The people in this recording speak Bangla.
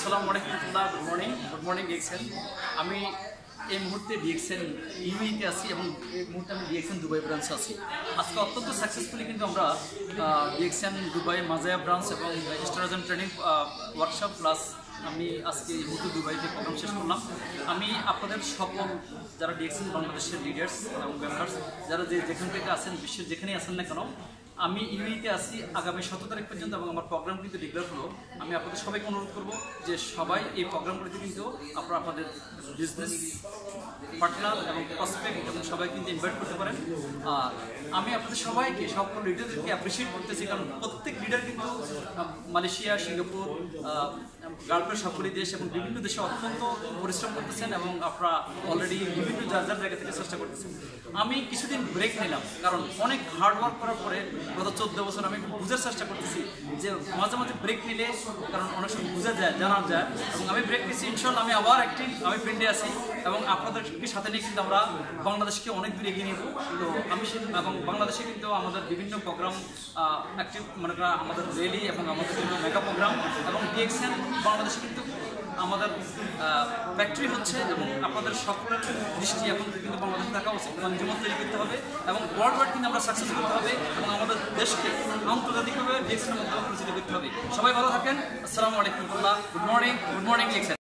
আসসালামু আলাইকুম, গুড মর্নিং ডিএক্সএন। আমি এই মুহূর্তে ডিএক্সএন ইউএইতে আছি এবং এই মুহূর্তে আমি ডিএক্সএন দুবাই ব্রাঞ্চে আছি। আজকে অত্যন্ত সাকসেসফুলি কিন্তু আমরা ডিএক্সএন দুবাই মাজায়া ব্রাঞ্চ এবং স্ট্র্যাটেজি ট্রেনিং ওয়ার্কশপ প্লাস আমি আজকে এই মুহূর্তে দুবাইতে প্রোগ্রাম শেষ করলাম। আমি আপনাদের সকল যারা ডিএক্সএন বাংলাদেশের লিডার্স এবং মেম্বার্স যারা যেখান থেকে আছেন, বিশ্বের যেখানেই আছেন না কেন, আমি ইউএইতে আছি আগামী 17 তারিখ পর্যন্ত এবং আমার প্রোগ্রাম কিন্তু ডিক্লেয়ার হলো। আমি আপনাদের সবাইকে অনুরোধ করব যে সবাই এই প্রোগ্রামগুলিতে কিন্তু আপনারা আপনাদের বিজনেস পার্টনার এবং প্রসপেক্ট এবং সবাই কিন্তু ইনভাইট করতে পারেন। আর আমি আপনাদের সবাইকে সকল লিডারদেরকে অ্যাপ্রিসিয়েট করতেছি, কারণ প্রত্যেক লিডার কিন্তু মালয়েশিয়া, সিঙ্গাপুর, গালফের সকল দেশ এবং বিভিন্ন দেশে অত্যন্ত পরিশ্রম করতেছেন এবং আপনারা অলরেডি বিভিন্ন যার জায়গা থেকে চেষ্টা করতেছেন। আমি কিছুদিন ব্রেক নিলাম, কারণ অনেক হার্ড ওয়ার্ক করার পরে গত 14 বছর আমি বুঝার চেষ্টা করতেছি যে মাঝে মাঝে ব্রেক নিলে, কারণ অনেক সময় বোঝা যায়, জানা যায়, এবং আমি ব্রেক নিচ্ছি। ইনশাল্লাহ আমি আবার অ্যাক্টিভ, আমি ফিল্ডে আছি এবং আপনাদেরকে সাথে নিয়ে কিন্তু আমরা বাংলাদেশকে অনেক দূর এগিয়ে নেব। তো আমি এবং বাংলাদেশে কিন্তু আমাদের বিভিন্ন প্রোগ্রাম অ্যাক্টিভ, মনে করা আমাদের র্যালি এবং আমাদের বিভিন্ন মেগা প্রোগ্রাম এবং ডিএক্সএন বাংলাদেশে কিন্তু আমাদের ফ্যাক্টরি হচ্ছে এবং আপনাদের সকলের দৃষ্টি এখন কিন্তু বাংলাদেশে থাকা উচিত। কনজিউমার তৈরি করতে হবে এবং ওয়ার্ল্ড ওয়াইড কিন্তু আমরা সাকসেস করতে হবে এবং আমাদের দেশকে আন্তর্জাতিকভাবে ডিএক্সএনের মধ্যে পরিচিত করতে হবে। সবাই ভালো থাকেন। আসসালামু আলাইকুম, গুড মর্নিং ডিএক্সএন।